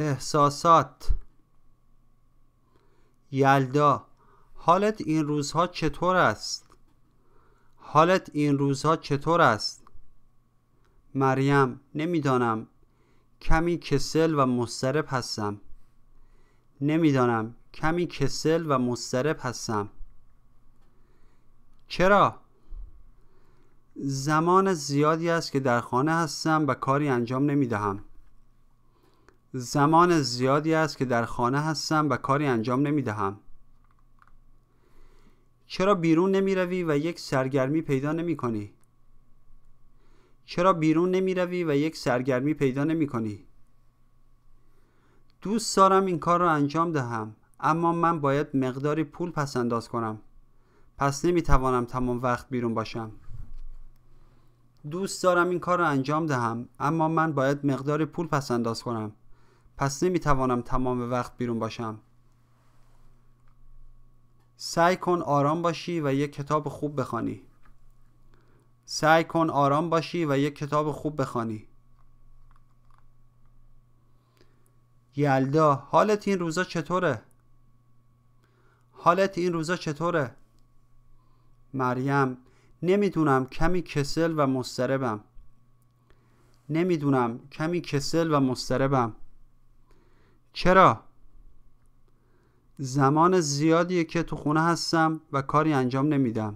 احساسات. یلدا: حالت این روزها چطور است؟ حالت این روزها چطور است؟ مریم: نمیدانم، کمی کسل و مضطرب هستم. نمیدانم، کمی کسل و مضطرب هستم. چرا؟ زمان زیادی است که در خانه هستم و کاری انجام نمیدهم. زمان زیادی است که در خانه هستم و کاری انجام نمیدهم. چرا بیرون نمی روی و یک سرگرمی پیدا نمی کنی؟ چرا بیرون نمی روی و یک سرگرمی پیدا نمی کنی؟ دوست دارم این کار را انجام دهم، اما من باید مقداری پول پس انداز کنم. پس نمی توانم تمام وقت بیرون باشم. دوست دارم این کار را انجام دهم، اما من باید مقداری پول پس انداز کنم. پس نمی توانم تمام وقت بیرون باشم. سعی کن آرام باشی و یک کتاب خوب بخوانی. سعی کن آرام باشی و یک کتاب خوب بخوانی. یلدا: حالت این روزا چطوره؟ حالت این روزا چطوره؟ مریم: نمیدونم، کمی کسل و مضطربم. نمیدونم، کمی کسل و مضطربم. چرا؟ زمان زیادیه که تو خونه هستم و کاری انجام نمیدم.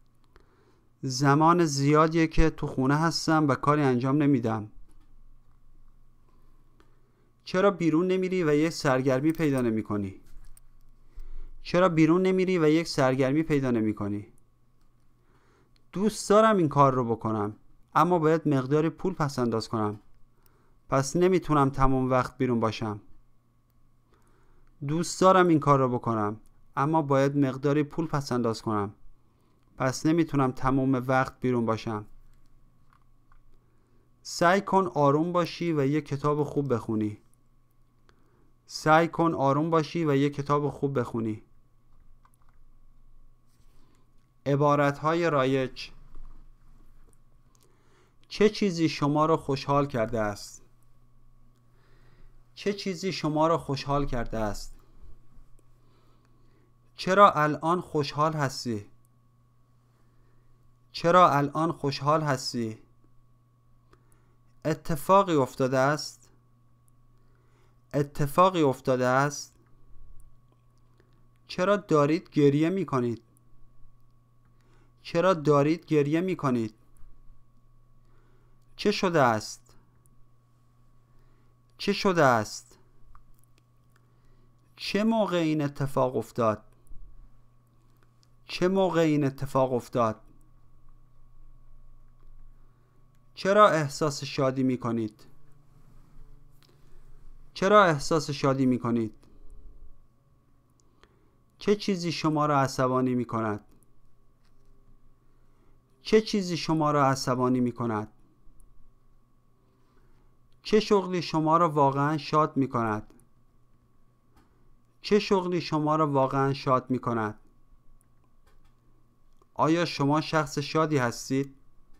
زمان زیادیه که تو خونه هستم و کاری انجام نمیدم. چرا بیرون نمیری و یک سرگرمی پیدا نمی کنی؟ چرا بیرون نمیری و یک سرگرمی پیدا نمی کنی؟ دوست دارم این کار رو بکنم، اما باید مقداری پول پس انداز کنم. پس نمیتونم تمام وقت بیرون باشم. دوست دارم این کار رو بکنم، اما باید مقداری پول پس انداز کنم. پس نمیتونم تمام وقت بیرون باشم. سعی کن آروم باشی و یک کتاب خوب بخونی. سعی کن آروم باشی و یک کتاب خوب بخونی. عبارتهای رایج. چه چیزی شما را خوشحال کرده است؟ چه چیزی شما را خوشحال کرده است؟ چرا الان خوشحال هستی؟ چرا الان خوشحال هستی؟ اتفاقی افتاده است؟ اتفاقی افتاده است؟ چرا دارید گریه می کنید؟ چرا دارید گریه می کنید؟ چه شده است؟ چه شده است؟ چه موقع این اتفاق افتاد؟ چه موقع این اتفاق افتاد؟ چرا احساس شادی می کنید؟ چرا احساس شادی می کنید؟ چه چیزی شما را عصبانی می کند؟ چه چیزی شما را عصبانی می کند؟ چه شغلی شما را واقعا شاد می کند؟ چه شغلی شما را واقعا شاد می کند؟ آیا شما شخص شادی هستید؟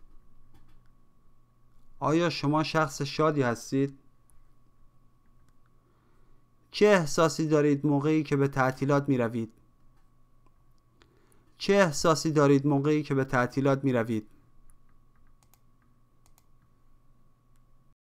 آیا شما شخص شادی هستید؟ چه احساسی دارید موقعی که به تعطیلات می روید؟ چه احساسی دارید موقعی که به تعطیلات می روید؟